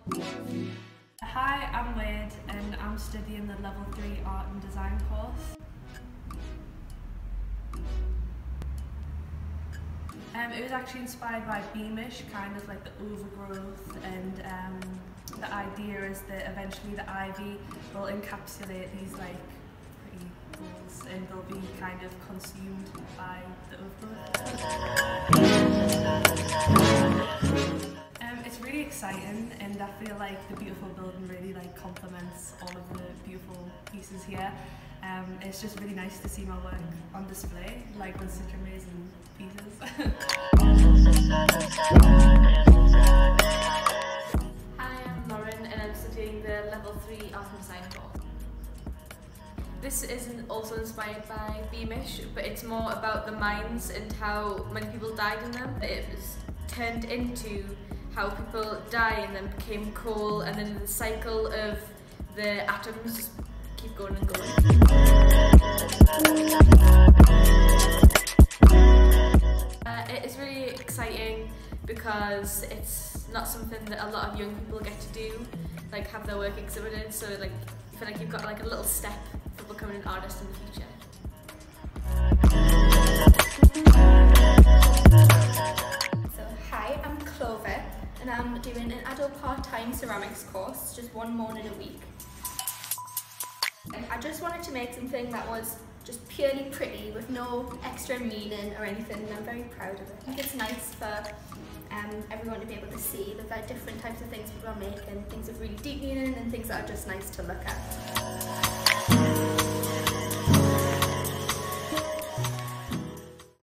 Hi, I'm Wade and I'm studying the Level 3 Art and Design course. It was actually inspired by Beamish, kind of like the overgrowth, and the idea is that eventually the ivy will encapsulate these like pretty balls and they'll be kind of consumed by the overgrowth. It's really exciting, and I feel like the beautiful building really like complements all of the beautiful pieces here. It's just really nice to see my work on display, like with such amazing pieces. Hi, I'm Lauren and I'm studying the Level 3 Art and Design course. This isn't also inspired by Beamish, but it's more about the mines and how many people died in them. It was turned into how people die and then became coal, and then the cycle of the atoms just keep going and going. It is really exciting because it's not something that a lot of young people get to do, like have their work exhibited, so like I feel like you've got like a little step for becoming an artist in the future. So hi, I'm Clover and I'm doing an adult part-time ceramics course, just one morning a week. And I just wanted to make something that was just purely pretty with no extra meaning or anything, and I'm very proud of it. I think it's nice for everyone to be able to see the very different types of things people are making, things of really deep meaning and things that are just nice to look at.